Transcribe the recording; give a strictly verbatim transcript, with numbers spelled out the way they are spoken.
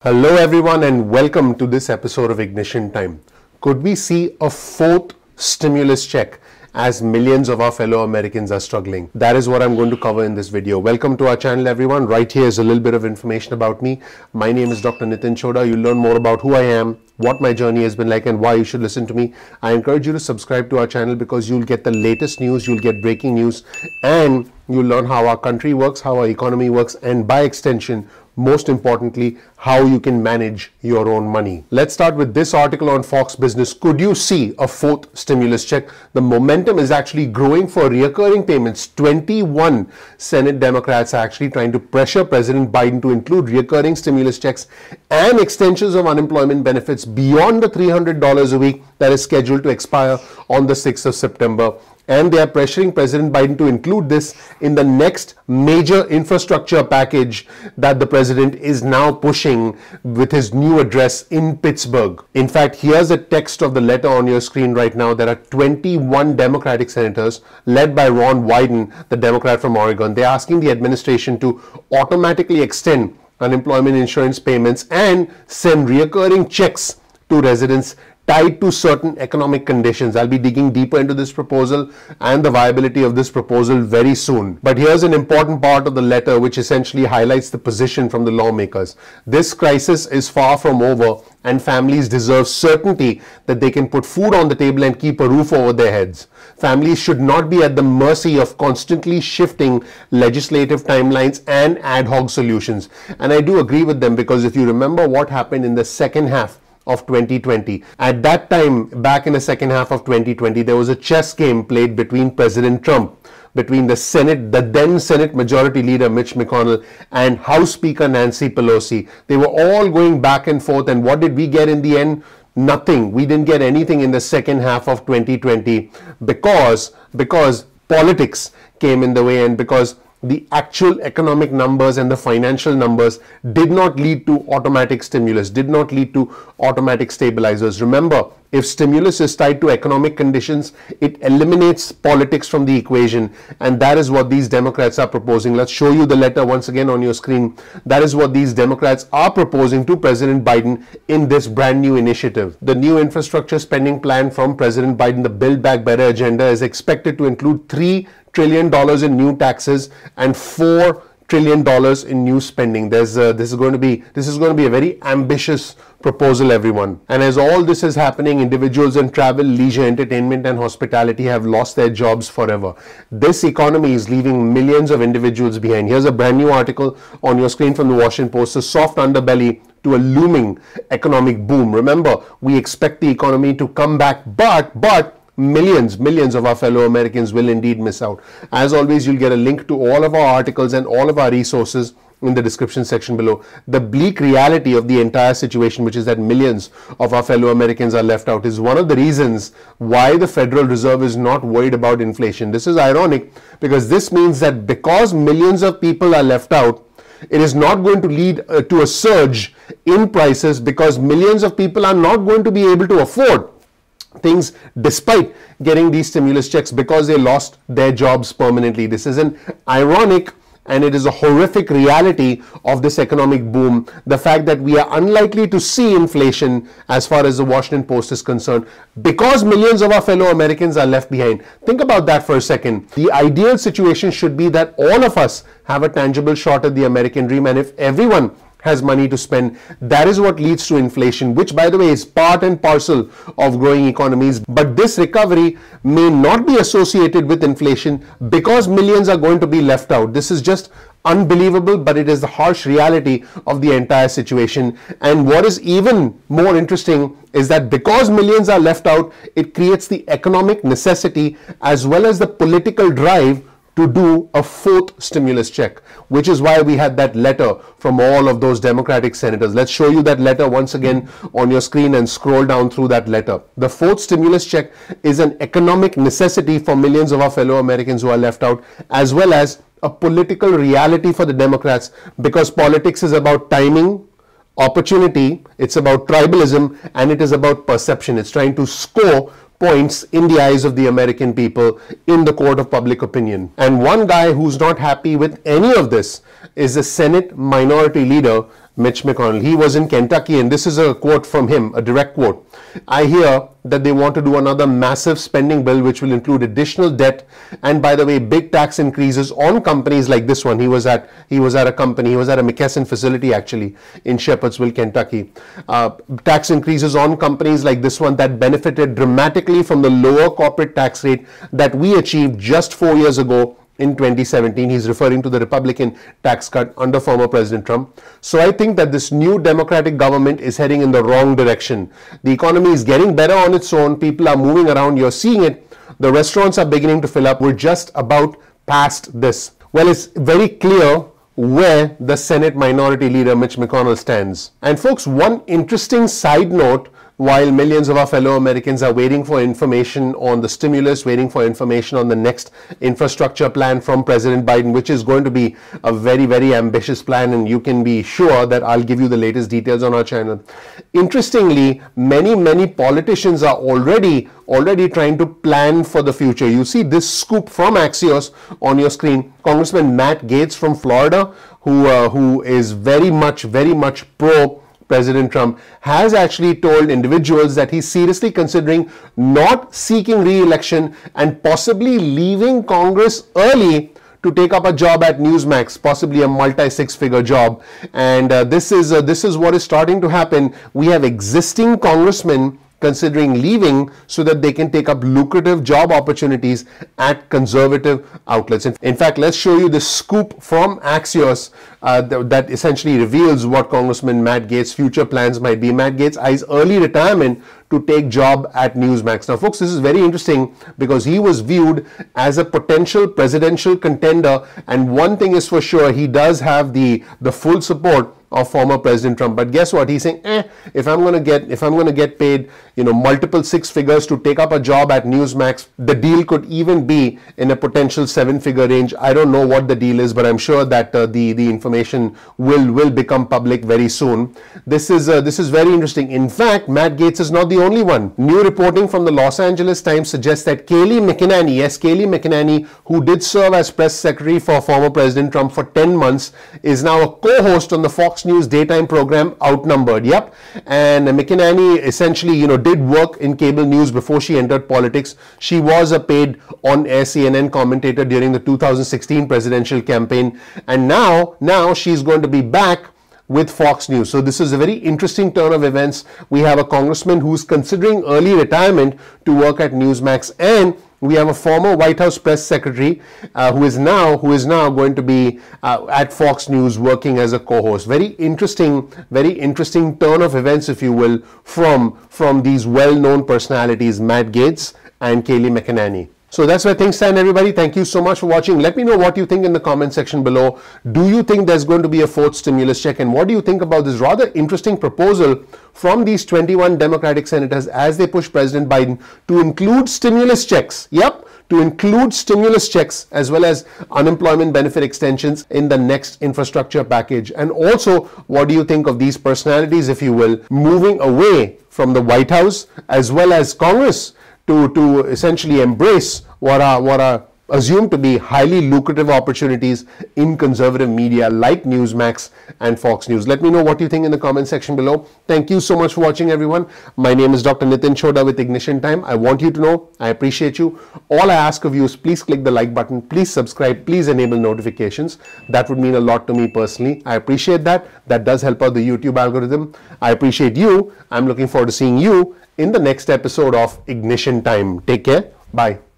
Hello everyone and welcome to this episode of Ignition Time. Could we see a fourth stimulus check as millions of our fellow Americans are struggling? That is what I'm going to cover in this video. Welcome to our channel everyone. Right here is a little bit of information about me. My name is Doctor Nitin Chhoda. You'll learn more about who I am, what my journey has been like and why you should listen to me. I encourage you to subscribe to our channel because you'll get the latest news, you'll get breaking news, and you'll learn how our country works, how our economy works, and by extension, most importantly, how you can manage your own money. Let's start with this article on Fox Business. Could you see a fourth stimulus check? The momentum is actually growing for recurring payments. twenty-one Senate Democrats are actually trying to pressure President Biden to include recurring stimulus checks and extensions of unemployment benefits beyond the three hundred dollars a week that is scheduled to expire on the sixth of September. And they are pressuring President Biden to include this in the next major infrastructure package that the president is now pushing with his new address in Pittsburgh. In fact, here's a text of the letter on your screen right now. There are twenty-one Democratic senators led by Ron Wyden, the Democrat from Oregon. They're asking the administration to automatically extend unemployment insurance payments and send recurring checks to residents tied to certain economic conditions. I'll be digging deeper into this proposal and the viability of this proposal very soon. But here's an important part of the letter which essentially highlights the position from the lawmakers. This crisis is far from over and families deserve certainty that they can put food on the table and keep a roof over their heads. Families should not be at the mercy of constantly shifting legislative timelines and ad hoc solutions. And I do agree with them because if you remember what happened in the second half of twenty twenty. At that time, back in the second half of twenty twenty, there was a chess game played between President Trump, between the Senate, the then Senate Majority Leader Mitch McConnell and House Speaker Nancy Pelosi. They were all going back and forth, and what did we get in the end? Nothing. We didn't get anything in the second half of twenty twenty because, because politics came in the way and because the actual economic numbers and the financial numbers did not lead to automatic stimulus, did not lead to automatic stabilizers. Remember, if stimulus is tied to economic conditions, it eliminates politics from the equation. And that is what these Democrats are proposing. Let's show you the letter once again on your screen. That is what these Democrats are proposing to President Biden in this brand new initiative. The new infrastructure spending plan from President Biden, the Build Back Better agenda, is expected to include three trillion dollars in new taxes and four trillion dollars in new spending. There's uh, this is going to be this is going to be a very ambitious proposal, everyone. And as all this is happening, individuals in travel, leisure, entertainment and hospitality have lost their jobs forever. This economy is leaving millions of individuals behind. Here's a brand new article on your screen from the Washington Post, a soft underbelly to a looming economic boom. Remember, we expect the economy to come back, but but Millions, millions of our fellow Americans will indeed miss out. As always, you'll get a link to all of our articles and all of our resources in the description section below. The bleak reality of the entire situation, which is that millions of our fellow Americans are left out, is one of the reasons why the Federal Reserve is not worried about inflation. This is ironic because this means that because millions of people are left out, it is not going to lead uh, to a surge in prices because millions of people are not going to be able to afford things despite getting these stimulus checks because they lost their jobs permanently. This is an ironic and it is a horrific reality of this economic boom. The fact that we are unlikely to see inflation as far as the Washington Post is concerned because millions of our fellow Americans are left behind. Think about that for a second. The ideal situation should be that all of us have a tangible shot at the American dream, and if everyone has money to spend, that is what leads to inflation, which by the way is part and parcel of growing economies. But this recovery may not be associated with inflation because millions are going to be left out. This is just unbelievable, but it is the harsh reality of the entire situation. And what is even more interesting is that because millions are left out, it creates the economic necessity as well as the political drive to do a fourth stimulus check, which is why we had that letter from all of those Democratic senators. Let's show you that letter once again on your screen and scroll down through that letter. The fourth stimulus check is an economic necessity for millions of our fellow Americans who are left out, as well as a political reality for the Democrats, because politics is about timing, opportunity, it's about tribalism, and it is about perception. It's trying to score points in the eyes of the American people in the court of public opinion. And one guy who's not happy with any of this is the Senate Minority Leader Mitch McConnell. He was in Kentucky, and this is a quote from him, a direct quote. I hear that they want to do another massive spending bill which will include additional debt and, by the way, big tax increases on companies like this one. He was at he was at a company, he was at a McKesson facility actually in Shepherdsville, Kentucky. Uh, tax increases on companies like this one that benefited dramatically from the lower corporate tax rate that we achieved just four years ago in twenty seventeen. He's referring to the Republican tax cut under former President Trump. So I think that this new Democratic government is heading in the wrong direction. The economy is getting better on its own. People are moving around. You're seeing it. The restaurants are beginning to fill up. We're just about past this. Well, it's very clear where the Senate Minority Leader Mitch McConnell stands. And folks, one interesting side note, while millions of our fellow Americans are waiting for information on the stimulus, waiting for information on the next infrastructure plan from President Biden, which is going to be a very, very ambitious plan, and you can be sure that I'll give you the latest details on our channel. Interestingly, many, many politicians are already already trying to plan for the future. You see this scoop from Axios on your screen. Congressman Matt Gaetz from Florida, who uh, who is very much, very much pro President Trump, has actually told individuals that he's seriously considering not seeking re-election and possibly leaving Congress early to take up a job at Newsmax, possibly a multi-six-figure job. And uh, this is uh, this is what is starting to happen. We have existing congressmen considering leaving so that they can take up lucrative job opportunities at conservative outlets. In fact, let's show you this scoop from Axios uh, th that essentially reveals what Congressman Matt Gaetz' future plans might be. Matt Gaetz eyes early retirement to take job at Newsmax. Now, folks, this is very interesting because he was viewed as a potential presidential contender, and one thing is for sure, he does have the the full support of former President Trump. But guess what? He's saying, eh, if I'm going to get, if I'm going to get paid, you know, multiple six figures to take up a job at Newsmax, the deal could even be in a potential seven figure range. I don't know what the deal is, but I'm sure that uh, the, the information will, will become public very soon. This is, uh, this is very interesting. In fact, Matt Gaetz is not the only one. New reporting from the Los Angeles Times suggests that Kayleigh McEnany, yes, Kayleigh McEnany, who did serve as press secretary for former President Trump for ten months, is now a co-host on the Fox News daytime program Outnumbered. Yep. And McEnany essentially, you know, did work in cable news before she entered politics. She was a paid on-air C N N commentator during the two thousand sixteen presidential campaign. And now, now she's going to be back with Fox News. So this is a very interesting turn of events. We have a congressman who's considering early retirement to work at Newsmax, and we have a former White House press secretary uh, who is now who is now going to be uh, at Fox News working as a co-host. Very interesting, very interesting turn of events, if you will, from from these well-known personalities, Matt Gaetz and Kayleigh McEnany. So that's where things stand, everybody. Thank you so much for watching. Let me know what you think in the comment section below. Do you think there's going to be a fourth stimulus check? And what do you think about this rather interesting proposal from these twenty-one Democratic senators as they push President Biden to include stimulus checks? Yep, to include stimulus checks as well as unemployment benefit extensions in the next infrastructure package. And also, what do you think of these personalities, if you will, moving away from the White House as well as Congress to, to essentially embrace what are, what are assumed to be highly lucrative opportunities in conservative media like Newsmax and Fox News? Let me know what you think in the comment section below. Thank you so much for watching, everyone. My name is Doctor Nitin Chhoda with Ignition Time. I want you to know I appreciate you. All I ask of you is please click the like button, please subscribe, please enable notifications. That would mean a lot to me personally. I appreciate that. That does help out the YouTube algorithm. I appreciate you. I'm looking forward to seeing you in the next episode of Ignition Time. Take care. Bye.